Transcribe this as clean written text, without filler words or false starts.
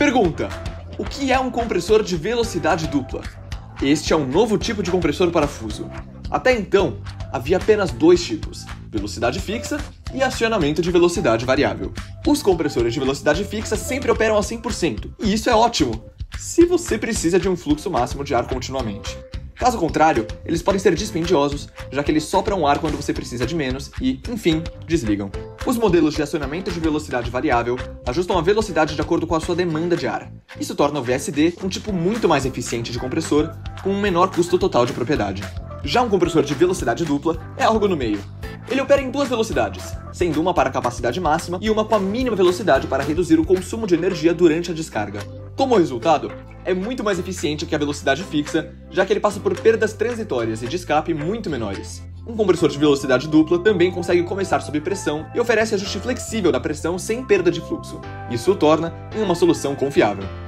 Pergunta: o que é um compressor de velocidade dupla? Este é um novo tipo de compressor parafuso. Até então, havia apenas dois tipos: velocidade fixa e acionamento de velocidade variável. Os compressores de velocidade fixa sempre operam a 100%, e isso é ótimo, se você precisa de um fluxo máximo de ar continuamente. Caso contrário, eles podem ser dispendiosos, já que eles sopram ar quando você precisa de menos e, enfim, desligam. Os modelos de acionamento de velocidade variável ajustam a velocidade de acordo com a sua demanda de ar. Isso torna o VSD um tipo muito mais eficiente de compressor, com um menor custo total de propriedade. Já um compressor de velocidade dupla é algo no meio. Ele opera em duas velocidades, sendo uma para a capacidade máxima e uma com a mínima velocidade para reduzir o consumo de energia durante a descarga. Como resultado, é muito mais eficiente que a velocidade fixa, já que ele passa por perdas transitórias e de escape muito menores. Um compressor de velocidade dupla também consegue começar sob pressão e oferece ajuste flexível da pressão sem perda de fluxo. Isso o torna em uma solução confiável.